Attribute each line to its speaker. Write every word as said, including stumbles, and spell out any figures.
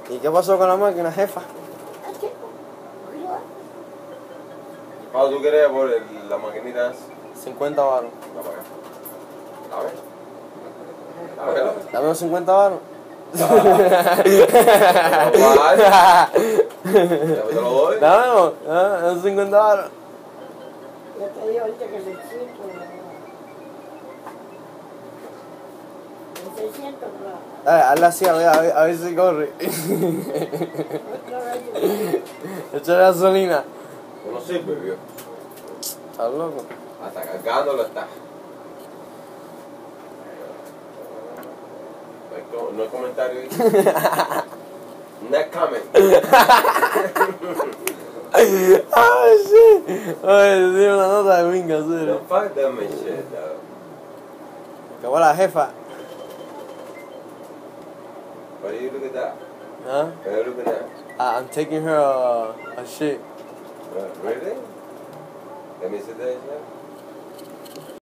Speaker 1: ¿Y qué pasó con la máquina, jefa?
Speaker 2: ¿Cuánto tú quieres por el- la maquinita?
Speaker 1: cincuenta varos.
Speaker 2: La paga. A ver. A verlo.
Speaker 1: Dame los cincuenta varos.
Speaker 2: ¿Cuál? Ya te lo doy.
Speaker 1: Dame los cincuenta varos.
Speaker 3: Yo te digo ahorita que seiscientos, ¿no? seiscientos, ¿no?
Speaker 1: Dale, hazle así, a ver, a ver, a ver si corre. Échale gasolina.
Speaker 2: Tú no sirves, viejo.
Speaker 1: ¿Estás loco?
Speaker 2: Hasta cargándolo está. No hay, co- no hay comentario ahí. Next comment.
Speaker 1: Ay, sí. Oye, tiene una nota de pinga,
Speaker 2: No
Speaker 1: serio.
Speaker 2: fuck that man shit, dog.
Speaker 1: Acabó la jefa.
Speaker 2: What do you look at that?
Speaker 1: Huh?
Speaker 2: What are you looking at?
Speaker 1: I- I'm taking her a, a shit.
Speaker 2: Uh, really? Let me see that shit.